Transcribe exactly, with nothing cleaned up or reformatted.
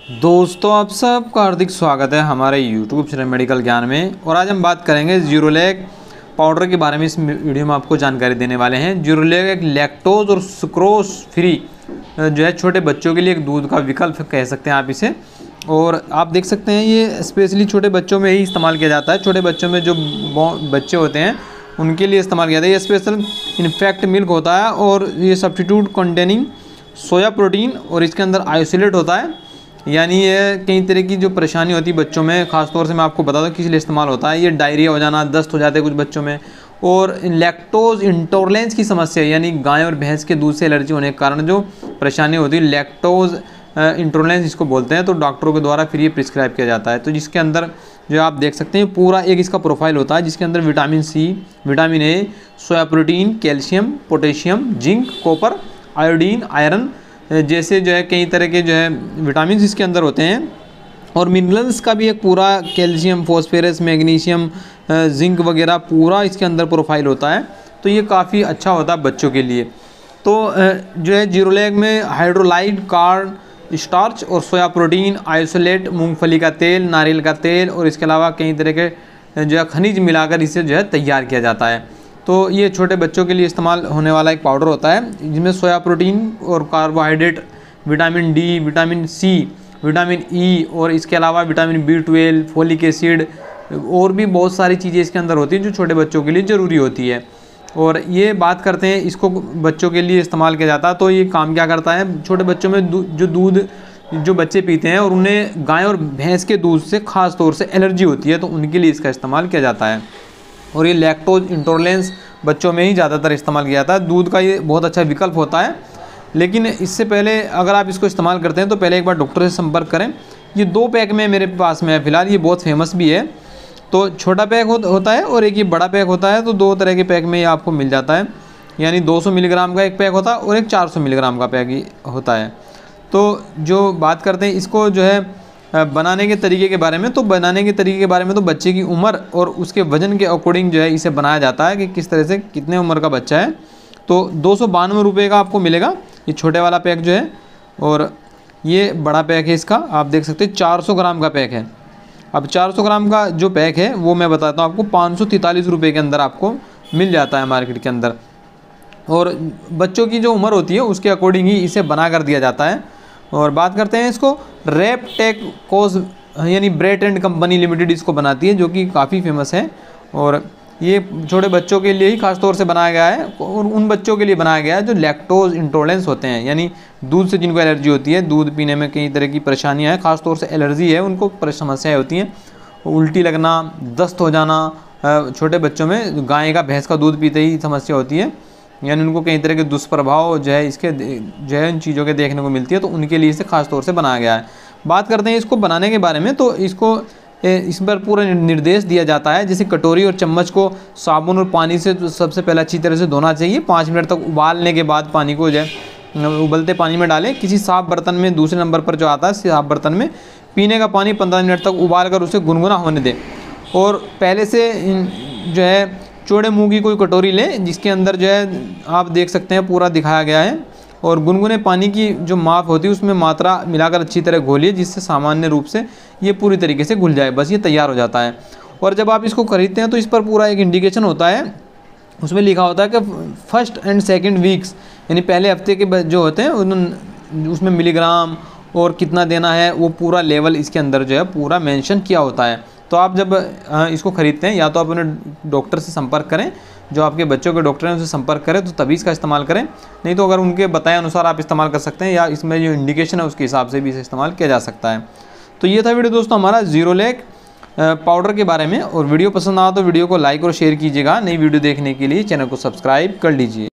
दोस्तों आप सबका हार्दिक स्वागत है हमारे यूट्यूब चैनल मेडिकल ज्ञान में। और आज हम बात करेंगे जीरोलैक पाउडर के बारे में। इस वीडियो में आपको जानकारी देने वाले हैं। जीरोलैक एक लैक्टोज और सुक्रोज फ्री जो है छोटे बच्चों के लिए एक दूध का विकल्प कह सकते हैं आप इसे। और आप देख सकते हैं ये स्पेशली छोटे बच्चों में ही इस्तेमाल किया जाता है। छोटे बच्चों में जो बच्चे होते हैं उनके लिए इस्तेमाल किया जाता है। ये स्पेशल इन्फेक्ट मिल्क होता है और ये सब्स्टिट्यूट कंटेनिंग सोया प्रोटीन और इसके अंदर आइसोलेट होता है। यानी ये कई तरह की जो परेशानी होती है बच्चों में, ख़ासतौर से मैं आपको बता दूं किस लिए इस्तेमाल होता है। ये डायरिया हो जाना, दस्त हो जाते हैं कुछ बच्चों में, और लैक्टोज इंटॉलरेंस की समस्या यानी गाय और भैंस के दूध से एलर्जी होने के कारण जो परेशानी होती है लैक्टोज इंटॉलरेंस जिसको बोलते हैं, तो डॉक्टरों के द्वारा फिर ये प्रिस्क्राइब किया जाता है। तो जिसके अंदर जो आप देख सकते हैं पूरा एक इसका प्रोफाइल होता है जिसके अंदर vitamin C, vitamin A, soya protein, calcium, potassium, zinc, copper, iodine, iron जैसे जो है कई तरह के जो है विटामिन इसके अंदर होते हैं। और मिनरल्स का भी एक पूरा कैल्शियम, फॉस्फेरस, मैग्नीशियम, जिंक वगैरह पूरा इसके अंदर प्रोफाइल होता है। तो ये काफ़ी अच्छा होता है बच्चों के लिए। तो जो है जीरोलैक में हाइड्रोलाइड कार्ड स्टार्च और सोया प्रोटीन, आइसोलेट, मूंगफली का तेल, नारियल का तेल और इसके अलावा कई तरह के जो है खनिज मिलाकर इसे जो है तैयार किया जाता है। तो ये छोटे बच्चों के लिए इस्तेमाल होने वाला एक पाउडर होता है जिसमें सोया प्रोटीन और carbohydrate, vitamin D, vitamin C, vitamin E और इसके अलावा vitamin B twelve, folic acid और भी बहुत सारी चीज़ें इसके अंदर होती हैं जो छोटे बच्चों के लिए ज़रूरी होती है। और ये बात करते हैं इसको बच्चों के लिए इस्तेमाल किया जाता है। तो ये काम क्या करता है, छोटे बच्चों में जो दूध जो बच्चे पीते हैं और उन्हें गाय और भैंस के दूध से ख़ास तौर से एलर्जी होती है, तो उनके लिए इसका इस्तेमाल किया जाता है। और ये लैक्टोज इंटॉलरेंस बच्चों में ही ज़्यादातर इस्तेमाल किया जाता है। दूध का ये बहुत अच्छा विकल्प होता है, लेकिन इससे पहले अगर आप इसको इस्तेमाल करते हैं तो पहले एक बार डॉक्टर से संपर्क करें। ये दो पैक में मेरे पास में है फ़िलहाल, ये बहुत फेमस भी है। तो छोटा पैक हो, होता है और एक ये बड़ा पैक होता है। तो दो तरह के पैक में ये आपको मिल जाता है, यानी दो सौ मिलीग्राम का एक पैक होता है और एक चार सौ मिलीग्राम का पैक ही होता है। तो जो बात करते हैं इसको जो है बनाने के तरीके के बारे में, तो बनाने के तरीके के बारे में तो बच्चे की उम्र और उसके वज़न के अकॉर्डिंग जो है इसे बनाया जाता है कि किस तरह से कितने उम्र का बच्चा है। तो दो सौ बानवे रुपये का आपको मिलेगा ये छोटे वाला पैक जो है। और ये बड़ा पैक है, इसका आप देख सकते हैं चार सौ ग्राम का पैक है। अब चार सौ ग्राम का जो पैक है वो मैं बताता हूँ आपको पाँच सौ तैंतालीस रुपये के अंदर आपको मिल जाता है मार्केट के अंदर। और बच्चों की जो उम्र होती है उसके अकॉर्डिंग ही इसे बना कर दिया जाता है। और बात करते हैं इसको रेपटेकोस यानी ब्रेट एंड कंपनी लिमिटेड इसको बनाती है, जो कि काफ़ी फेमस है। और ये छोटे बच्चों के लिए ही खास तौर से बनाया गया है और उन बच्चों के लिए बनाया गया है जो लैक्टोज इंटॉलरेंस होते हैं, यानी दूध से जिनको एलर्जी होती है, दूध पीने में कई तरह की परेशानियाँ हैं, खास तौर से एलर्जी है उनको समस्याएँ होती हैं, उल्टी लगना, दस्त हो जाना। छोटे बच्चों में गाय का भैंस का दूध पीते ही समस्या होती है, यानी उनको कई तरह के दुष्प्रभाव जो है इसके जो है इन चीज़ों के देखने को मिलती है। तो उनके लिए इसे खास तौर से बनाया गया है। बात करते हैं इसको बनाने के बारे में, तो इसको इस पर पूरा निर्देश दिया जाता है। जैसे कटोरी और चम्मच को साबुन और पानी से सबसे पहले अच्छी तरह से धोना चाहिए। पाँच मिनट तक उबालने के बाद पानी को जो है उबलते पानी में डालें। किसी साफ़ बर्तन में, दूसरे नंबर पर जो आता है साफ़ बर्तन में पीने का पानी पंद्रह मिनट तक उबाल कर उसे गुनगुना होने दें। और पहले से जो है चौड़े मुंह की कोई कटोरी लें जिसके अंदर जो है आप देख सकते हैं पूरा दिखाया गया है। और गुनगुने पानी की जो माप होती है उसमें मात्रा मिलाकर अच्छी तरह घोलिए जिससे सामान्य रूप से ये पूरी तरीके से घुल जाए। बस ये तैयार हो जाता है। और जब आप इसको खरीदते हैं तो इस पर पूरा एक इंडिकेशन होता है, उसमें लिखा होता है कि फर्स्ट एंड सेकेंड वीक्स यानी पहले हफ्ते के जो होते हैं उसमें मिलीग्राम और कितना देना है वो पूरा लेवल इसके अंदर जो है पूरा मेंशन किया होता है। तो आप जब इसको ख़रीदते हैं या तो आप अपने डॉक्टर से संपर्क करें, जो आपके बच्चों के डॉक्टर हैं उनसे संपर्क करें, तो तभी इसका इस्तेमाल करें। नहीं तो अगर उनके बताए अनुसार आप इस्तेमाल कर सकते हैं या इसमें जो इंडिकेशन है उसके हिसाब से भी इसे इस्तेमाल किया जा सकता है। तो ये था वीडियो दोस्तों हमारा जीरोलैक पाउडर के बारे में। और वीडियो पसंद आया तो वीडियो को लाइक और शेयर कीजिएगा। नई वीडियो देखने के लिए चैनल को सब्सक्राइब कर लीजिए।